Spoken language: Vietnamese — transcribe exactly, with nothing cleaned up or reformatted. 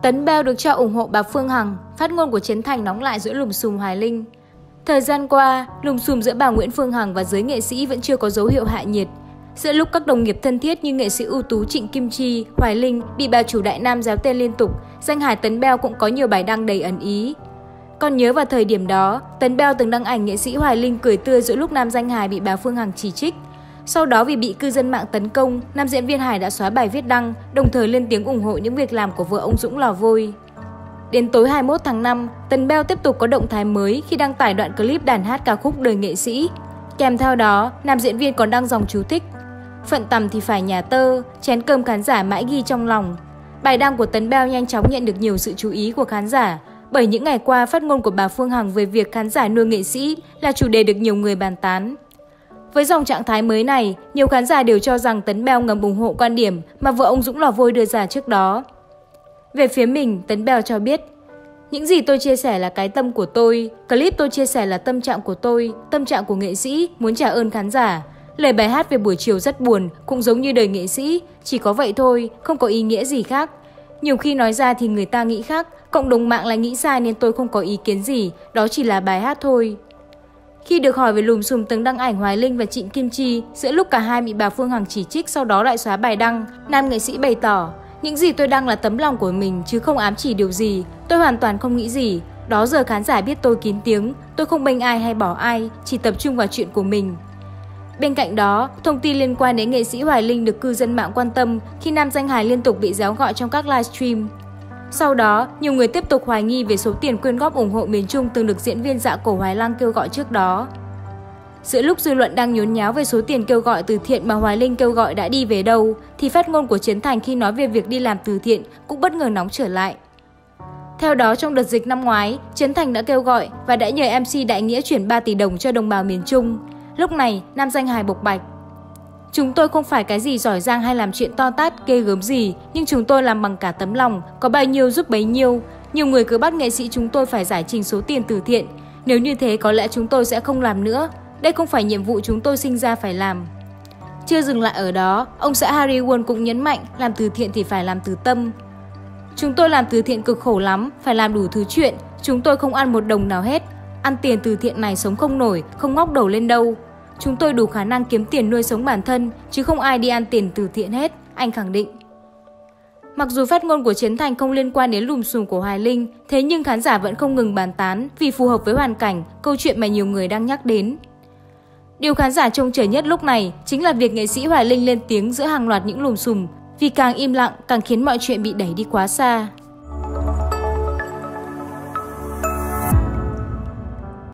Tấn Bell được cho ủng hộ bà Phương Hằng, phát ngôn của Trấn Thành nóng lại giữa lùm xùm Hoài Linh. Thời gian qua, lùm xùm giữa bà Nguyễn Phương Hằng và giới nghệ sĩ vẫn chưa có dấu hiệu hạ nhiệt. Giữa lúc các đồng nghiệp thân thiết như nghệ sĩ ưu tú Trịnh Kim Chi, Hoài Linh bị bà chủ Đại Nam réo tên liên tục, danh hài Tấn Bell cũng có nhiều bài đăng đầy ẩn ý. Còn nhớ vào thời điểm đó, Tấn Bell từng đăng ảnh nghệ sĩ Hoài Linh cười tươi giữa lúc nam danh hài bị bà Phương Hằng chỉ trích. Sau đó vì bị cư dân mạng tấn công, nam diễn viên hài đã xóa bài viết đăng, đồng thời lên tiếng ủng hộ những việc làm của vợ ông Dũng Lò Vôi. Đến tối hai mươi mốt tháng năm, Tấn Bell tiếp tục có động thái mới khi đăng tải đoạn clip đàn hát ca khúc Đời Nghệ Sĩ. Kèm theo đó, nam diễn viên còn đăng dòng chú thích: "Phận tầm thì phải nhà tơ, chén cơm khán giả mãi ghi trong lòng." Bài đăng của Tấn Bell nhanh chóng nhận được nhiều sự chú ý của khán giả, bởi những ngày qua phát ngôn của bà Phương Hằng về việc khán giả nuôi nghệ sĩ là chủ đề được nhiều người bàn tán. Với dòng trạng thái mới này, nhiều khán giả đều cho rằng Tấn Bell ngầm ủng hộ quan điểm mà vợ ông Dũng Lò Vôi đưa ra trước đó. Về phía mình, Tấn Bell cho biết: "Những gì tôi chia sẻ là cái tâm của tôi, clip tôi chia sẻ là tâm trạng của tôi, tâm trạng của nghệ sĩ, muốn trả ơn khán giả. Lời bài hát về buổi chiều rất buồn, cũng giống như Đời Nghệ Sĩ, chỉ có vậy thôi, không có ý nghĩa gì khác. Nhiều khi nói ra thì người ta nghĩ khác, cộng đồng mạng lại nghĩ sai nên tôi không có ý kiến gì, đó chỉ là bài hát thôi." Khi được hỏi về lùm xùm từng đăng ảnh Hoài Linh và Trịnh Kim Chi giữa lúc cả hai bị bà Phương Hằng chỉ trích sau đó lại xóa bài đăng, nam nghệ sĩ bày tỏ: "Những gì tôi đăng là tấm lòng của mình chứ không ám chỉ điều gì, tôi hoàn toàn không nghĩ gì. Đó giờ khán giả biết tôi kín tiếng, tôi không bênh ai hay bỏ ai, chỉ tập trung vào chuyện của mình." Bên cạnh đó, thông tin liên quan đến nghệ sĩ Hoài Linh được cư dân mạng quan tâm khi nam danh hài liên tục bị réo gọi trong các livestream. Sau đó, nhiều người tiếp tục hoài nghi về số tiền quyên góp ủng hộ miền Trung từng được diễn viên Dạ Cổ Hoài Lang kêu gọi trước đó. Giữa lúc dư luận đang nhốn nháo về số tiền kêu gọi từ thiện mà Hoài Linh kêu gọi đã đi về đâu, thì phát ngôn của Trấn Thành khi nói về việc đi làm từ thiện cũng bất ngờ nóng trở lại. Theo đó, trong đợt dịch năm ngoái, Trấn Thành đã kêu gọi và đã nhờ em xê Đại Nghĩa chuyển ba tỷ đồng cho đồng bào miền Trung. Lúc này, nam danh hài bộc bạch: "Chúng tôi không phải cái gì giỏi giang hay làm chuyện to tát, ghê gớm gì, nhưng chúng tôi làm bằng cả tấm lòng, có bao nhiêu giúp bấy nhiêu. Nhiều người cứ bắt nghệ sĩ chúng tôi phải giải trình số tiền từ thiện. Nếu như thế có lẽ chúng tôi sẽ không làm nữa. Đây không phải nhiệm vụ chúng tôi sinh ra phải làm." Chưa dừng lại ở đó, ông xã Harry Won cũng nhấn mạnh làm từ thiện thì phải làm từ tâm. "Chúng tôi làm từ thiện cực khổ lắm, phải làm đủ thứ chuyện. Chúng tôi không ăn một đồng nào hết. Ăn tiền từ thiện này sống không nổi, không ngóc đầu lên đâu. Chúng tôi đủ khả năng kiếm tiền nuôi sống bản thân, chứ không ai đi ăn tiền từ thiện hết", anh khẳng định. Mặc dù phát ngôn của Trấn Thành không liên quan đến lùm xùm của Hoài Linh, thế nhưng khán giả vẫn không ngừng bàn tán vì phù hợp với hoàn cảnh, câu chuyện mà nhiều người đang nhắc đến. Điều khán giả trông chờ nhất lúc này chính là việc nghệ sĩ Hoài Linh lên tiếng giữa hàng loạt những lùm xùm, vì càng im lặng càng khiến mọi chuyện bị đẩy đi quá xa.